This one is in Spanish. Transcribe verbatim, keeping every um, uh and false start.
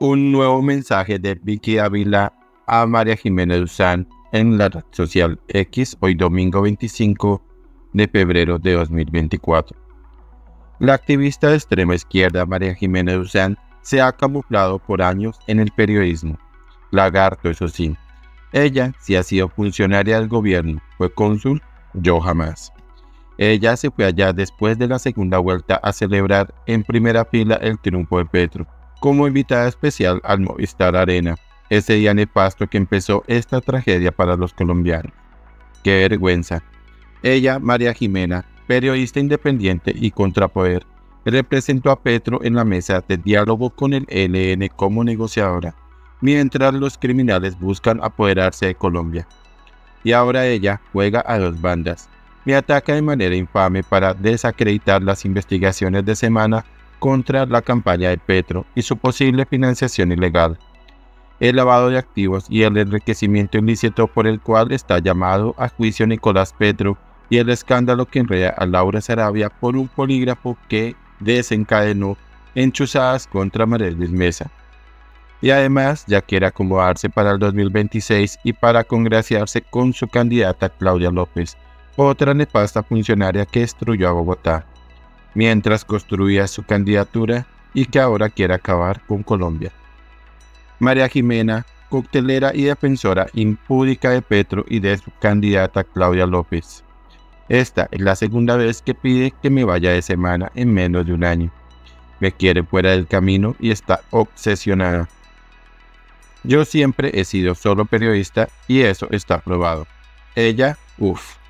Un nuevo mensaje de Vicky Ávila a María Jimena Duzán en la red social X, hoy domingo veinticinco de febrero de dos mil veinticuatro. La activista de extrema izquierda María Jimena Duzán se ha camuflado por años en el periodismo. Lagarto, eso sí. Ella sí ha sido funcionaria del gobierno, fue cónsul, yo jamás. Ella se fue allá después de la segunda vuelta a celebrar en primera fila el triunfo de Petro, como invitada especial al Movistar Arena, ese día nefasto que empezó esta tragedia para los colombianos. ¡Qué vergüenza! Ella, María Jimena, periodista independiente y contrapoder, representó a Petro en la mesa de diálogo con el E L N como negociadora, mientras los criminales buscan apoderarse de Colombia. Y ahora ella juega a dos bandas. Me ataca de manera infame para desacreditar las investigaciones de semana contra la campaña de Petro y su posible financiación ilegal, el lavado de activos y el enriquecimiento ilícito por el cual está llamado a juicio Nicolás Petro y el escándalo que enreda a Laura Sarabia por un polígrafo que desencadenó enchuzadas contra María Luis Mesa. Y además ya quiere acomodarse para el dos mil veintiséis y para congraciarse con su candidata Claudia López, otra nefasta funcionaria que destruyó a Bogotá, mientras construía su candidatura y que ahora quiere acabar con Colombia. María Jimena, coctelera y defensora impúdica de Petro y de su candidata Claudia López. Esta es la segunda vez que pide que me vaya de semana en menos de un año. Me quiere fuera del camino y está obsesionada. Yo siempre he sido solo periodista y eso está probado. Ella, uff.